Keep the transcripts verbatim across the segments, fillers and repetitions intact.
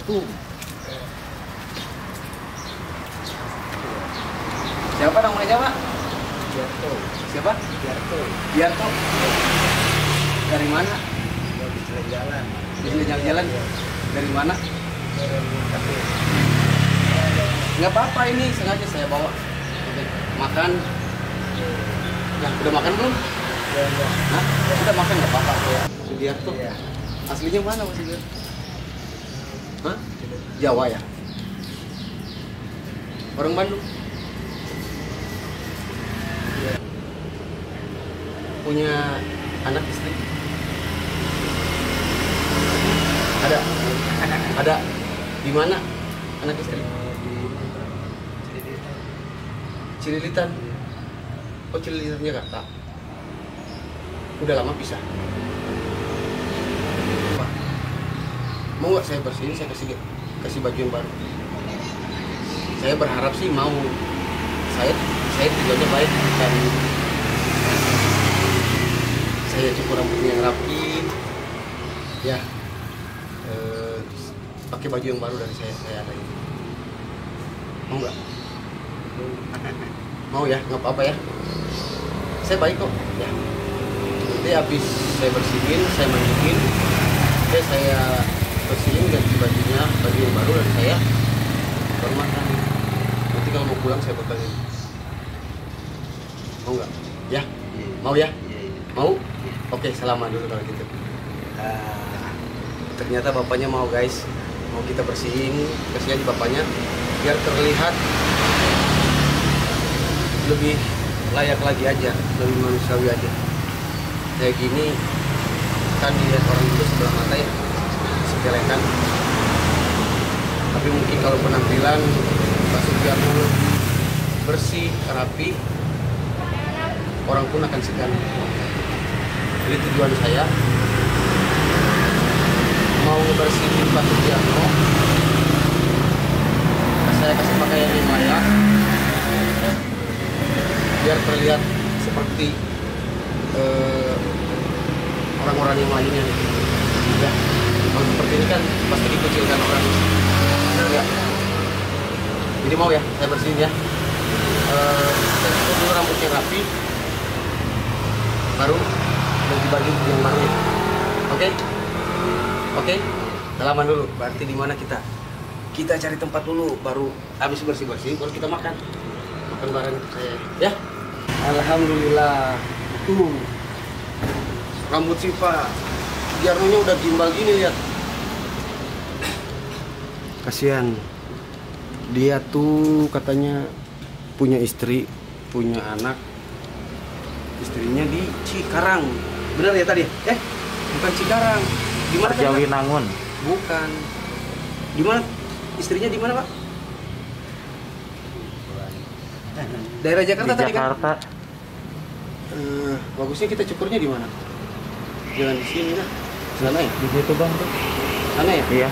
tuh. Siapa namanya Pak? Biarto. Siapa? Biarto. Biarto. Dari mana? Dari jalan-jalan. Di jalan-jalan. Dari mana? Dari kafe. Nggak apa-apa, ini sengaja saya bawa. Makan. Ya, udah makan belum? Ya, ya. Hah? Udah makan nggak apa-apa. Sudiarto. Ya. Aslinya mana Mas Sudiarto? Hah? Jawa ya? Orang Bandung? Ya. Punya anak istri? Ada? Ada? Di mana anak istri? Cililitan. Oh, Cililitan Jakarta. Udah lama pisah. Pak, mau nggak saya bersihin, saya kasih kasih baju yang baru. Saya berharap sih mau. Saya saya tujuannya baik, dan saya cukur rambutnya yang rapi, ya, eh, pakai baju yang baru dari saya saya ada ini. Mau nggak? Mau ya, nggak apa-apa ya. Saya baik kok, ya. Nanti habis saya bersihin, saya mandiin, oke, saya bersihin ganti bajunya, baju yang baru dan saya baru makan. Nanti kalau mau pulang saya bekalin. Mau nggak? Ya, mau ya? Mau? Oke, salaman dulu kalau gitu. Uh, ternyata bapaknya mau guys, mau kita bersihin, kasihan bapaknya, biar terlihat lebih layak lagi aja, lebih manusiawi aja. Kayak gini kan dilihat orang itu sebelah mata ya, sepelekan. Tapi mungkin kalau penampilan Pak Sudiarto bersih, rapi, orang pun akan segan. Jadi tujuan saya mau ngebersihin Pak Sudiarto, saya kasih pakaian yang layak, biar terlihat seperti uh, orang-orang yang lainnya. Ya, kalau seperti ini kan pasti dikucilkan orang. Ya. Jadi mau ya, saya bersihin ya. Uh, saya cukur dulu rambutnya rapi, baru ganti baju yang baru ya. Oke, oke. Salaman dulu. Berarti di mana kita? Kita cari tempat dulu, baru habis bersih-bersih, baru kita makan. Makan bareng saya. Ya. Alhamdulillah. Tuh. Rambut si Pak Sudiarto-nya udah gimbal gini, lihat. Kasihan. Dia tuh katanya punya istri, punya anak. Istrinya di Cikarang. Benar ya tadi? Eh, bukan Cikarang. Di mana? Jawinangun. Bukan. Di mana? Istrinya di mana, Pak? Daerah Jakarta Di tadi Jakarta. kan? Uh, bagusnya kita cukurnya di mana? Jangan di sini lah. Sana ya? Di situ bang tuh. Sana ya? Iya.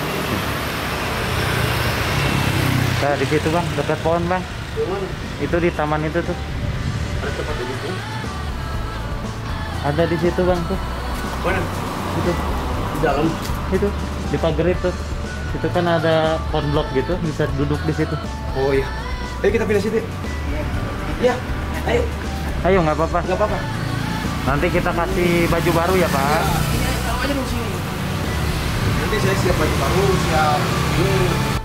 Nah, di situ bang, dekat pohon bang. Di mana? Itu di taman itu tuh. Ada tempat di situ? Ada di situ bang tuh. Mana? Itu. Di dalam? Itu. Di pagar itu. Itu kan ada pohon blok gitu, bisa duduk di situ. Oh iya. Ayo kita pindah situ. Ya. Ayo. Ayo nggak apa-apa. Nggak apa-apa. Nanti kita kasih baju baru ya pak. Iya, taruh aja dulu sini. Nanti saya siap baju baru, siap ini.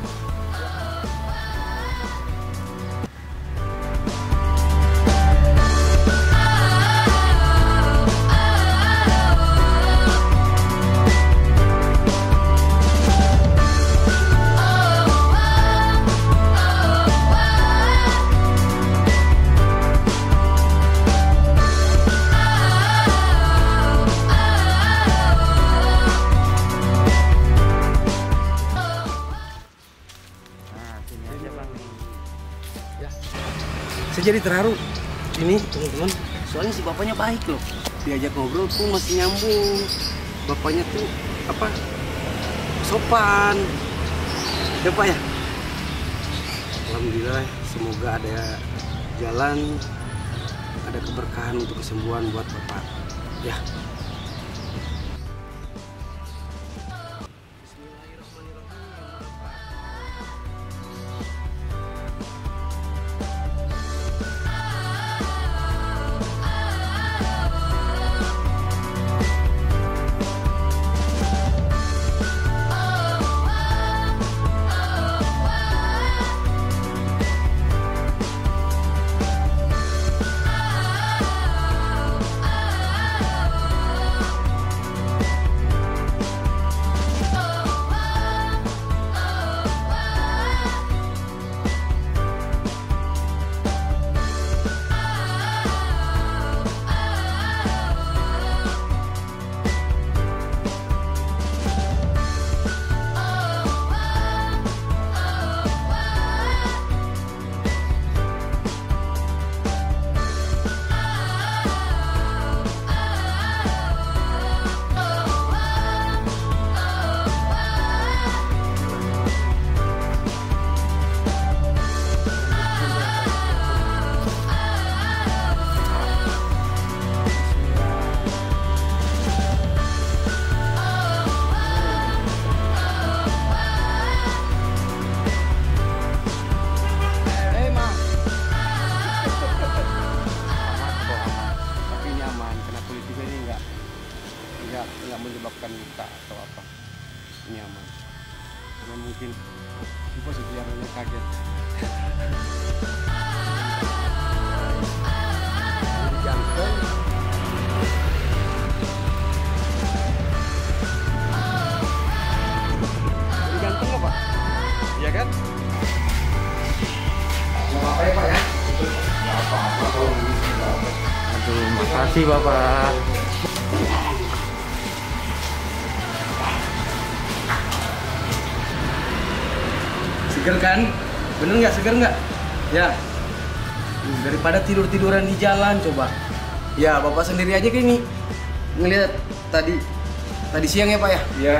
Saya jadi terharu ini teman-teman, soalnya si bapaknya baik loh, diajak ngobrol pun masih nyambung, bapaknya tuh apa sopan ya Pak ya. Alhamdulillah, semoga ada jalan, ada keberkahan untuk kesembuhan buat bapak ya. nggak nggak menyebabkan luka atau apa, ini aman. Cuma mungkin Bapak Sugianto kaget. Jantung. Ini ganteng nggak Pak? Iya kan? Nggak apa-apa ya Pak ya? Nggak apa-apa kalau ini nggak apa. Aduh, makasih Bapak. Seger kan? Bener nggak seger nggak? Ya. Daripada tidur-tiduran di jalan coba. Ya Bapak sendiri aja kayak ini ngelihat tadi tadi siang ya Pak ya? Iya.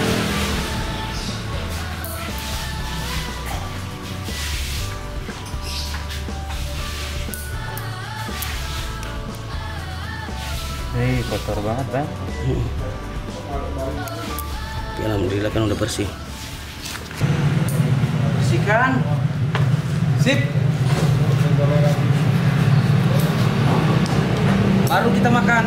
Hei, kotor banget Bang. Ya, alhamdulillah kan udah bersih. Bersihkan. Sip. Baru kita makan.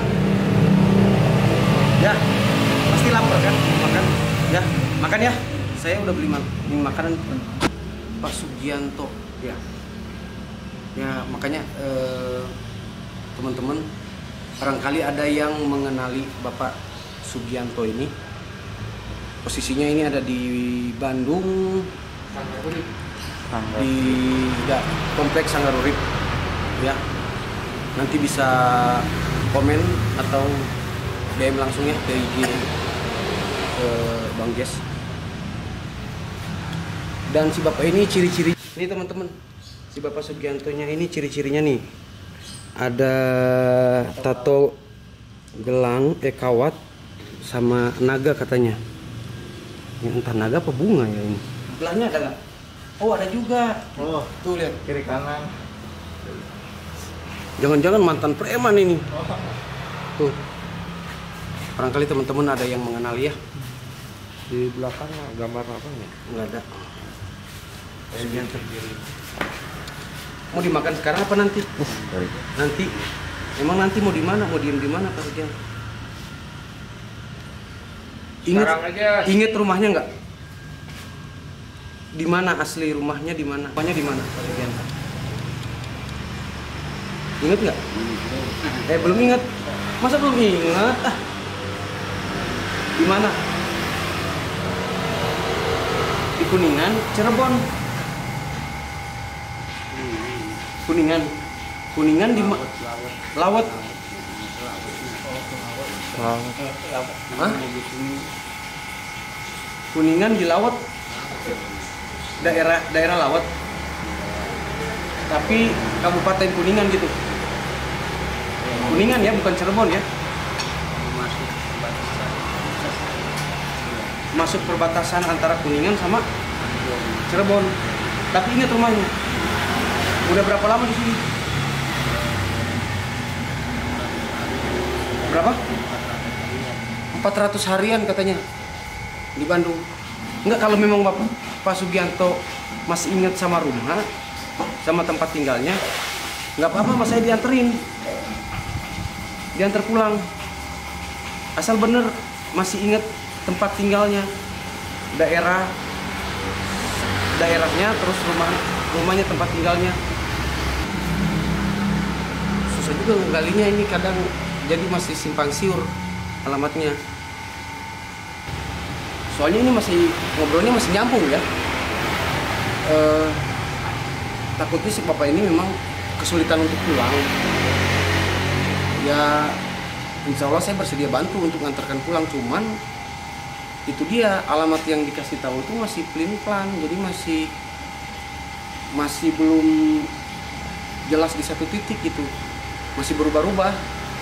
Ya, pasti lapar kan? Makan. Ya, makan ya. Saya udah beli, ma beli makanan Pak Sugianto. Ya. Ya, makanya eh, teman-teman, barangkali ada yang mengenali Bapak Sugianto ini. Posisinya ini ada di Bandung, di ya, kompleks Sanggarurip. Ya, nanti bisa komen atau D M langsung ya ke I G ke Bang Jess. Dan si Bapak ini ciri-ciri, ini teman-teman, si Bapak Sugiantonya ini ciri-cirinya nih. Ada tato gelang, eh kawat, sama naga katanya. Ini entah naga apa bunga ya ini. Belahnya ada nggak? Oh ada juga. Oh, Tuh lihat. kiri kanan. Jangan-jangan mantan preman ini. Tuh. Barangkali teman-teman ada yang mengenali ya. Di belakang gambar apa ya? Nggak ada. Sugianto. Mau dimakan sekarang apa nanti? Nanti. Emang nanti mau di mana? Mau diem di mana Pak Sugianto? Ingat, ingat rumahnya nggak? Di mana asli rumahnya, di mana? Rumahnya di mana Pak Sugianto? Ingat nggak? Eh belum ingat. Masa belum ingat? Ah. Di mana? Di Kuningan, Cirebon. Kuningan. Kuningan di ma- Lawat. Hah? Kuningan di Lawat. Daerah daerah Lawat. Tapi Kabupaten Kuningan gitu. Kuningan ya, bukan Cirebon ya. Masuk perbatasan antara Kuningan sama Cirebon. Tapi ingat rumahnya. Udah berapa lama di sini? Berapa? empat ratus harian katanya di Bandung. Enggak, kalau memang Bapak Pak Sugianto masih ingat sama rumah, sama tempat tinggalnya, nggak apa-apa mas, saya dianterin, diantar pulang. Asal bener masih ingat tempat tinggalnya, daerah daerahnya, terus rumah rumahnya, tempat tinggalnya. Susah juga nggalinya ini, kadang jadi masih simpang siur alamatnya. Soalnya ini masih ngobrolnya masih nyambung ya. Eh, takutnya si bapak ini memang kesulitan untuk pulang. Ya, insya Allah saya bersedia bantu untuk mengantarkan pulang. Cuman itu dia, alamat yang dikasih tahu itu masih pelin-pelan, jadi masih masih belum jelas di satu titik gitu, masih berubah-ubah.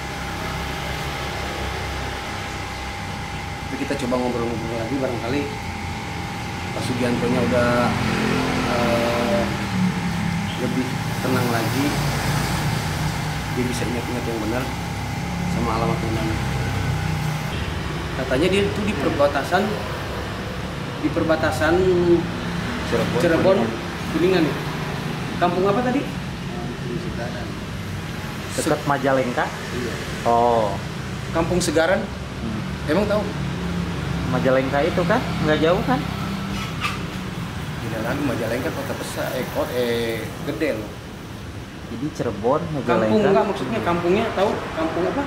Kita coba ngobrol-ngobrol lagi, barangkali Pak Sugiantonya udah uh, lebih tenang lagi, dia bisa ingat-ingat yang benar sama alamat yang benar. Katanya dia itu di perbatasan di perbatasan Cirebon, Cirebon Kuningan. Kampung apa tadi? Dekat Majalengka. Iya. Oh, Kampung Segaran. hmm. Emang tahu? Majalengka itu kan nggak jauh kan? Tidak lagi Majalengka kota besar, eh kota eh gede loh. Jadi Cirebon, Kampung Majalengka. enggak maksudnya kampungnya tahu? Kampung apa?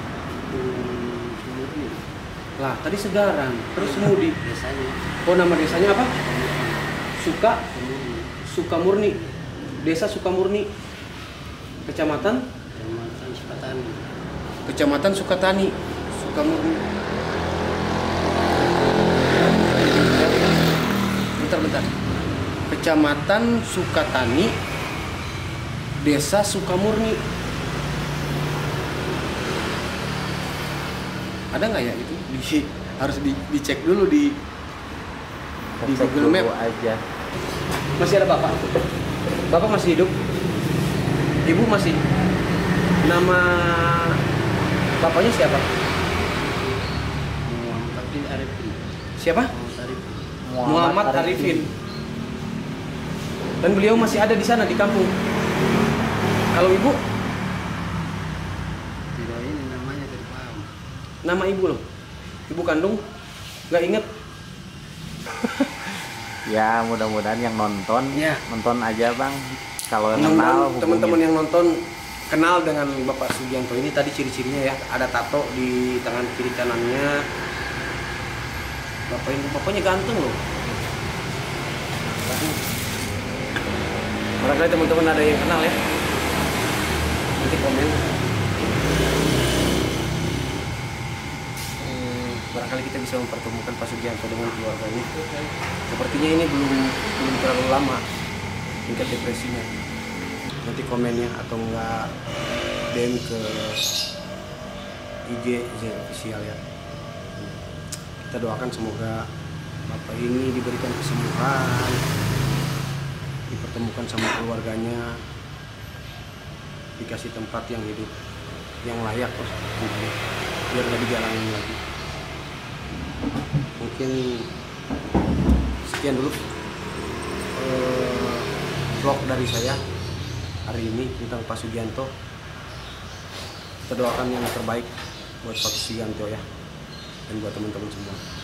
Lah tadi Segaran, terus Semudi. Desanya Oh nama desanya apa? Suka Sukamurni. Desa Sukamurni. Kecamatan Kecamatan Sukatani. Kecamatan Sukatani. Sukamurni. Bentar bentar. Kecamatan Sukatani. Desa Sukamurni. Ada nggak ya itu? Di, harus di, dicek dulu di di Cek Google dulu Map. aja. Masih ada bapak? Bapak masih hidup? Ibu masih? Nama bapaknya siapa? Muhammad Arifin. Siapa? Muhammad Arifin. Muhammad Arifin. Dan beliau masih ada di sana di kampung. Kalau ibu? Tidak ini namanya tidak paham. Nama ibu loh. Ibu kandung? Nggak inget? Ya mudah-mudahan yang nonton Ya. nonton aja bang. Kalau yang kenal Mudah-mudahan hubungin. teman-teman yang nonton kenal dengan Bapak Sugianto ini. Tadi ciri-cirinya ya, ada tato di tangan kiri kanannya. Bapak ini bapaknya ganteng loh. Barangkali teman-teman ada yang kenal ya, nanti komen. Hmm, barangkali kita bisa mempertemukan Pak Sugianto dengan keluarganya. Sepertinya ini belum belum terlalu lama tingkat depresinya. Nanti komennya atau enggak D M ke I G Z official ya. Kita doakan semoga Bapak ini diberikan kesembuhan, dipertemukan sama keluarganya, dikasih tempat yang hidup yang layak lah, biar nggak dijalanin lagi. Mungkin sekian dulu eh, vlog dari saya hari ini tentang Pak Sugianto. Kita doakan yang terbaik buat Pak Sugianto ya, dan buat teman-teman semua.